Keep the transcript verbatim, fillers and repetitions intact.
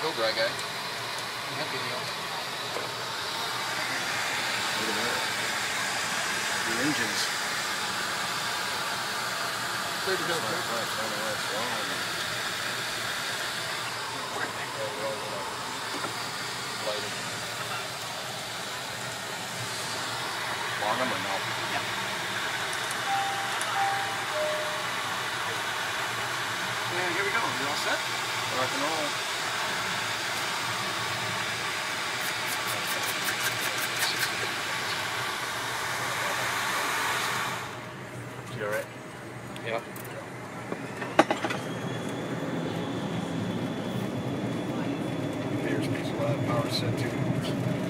go, dry guy. Happy deal. Look at that. The engines. Clear to go, clear. Long them or no? Yeah. And here we go. You all set? Rock and roll. You alright? Yeah. Here's piece of power set too.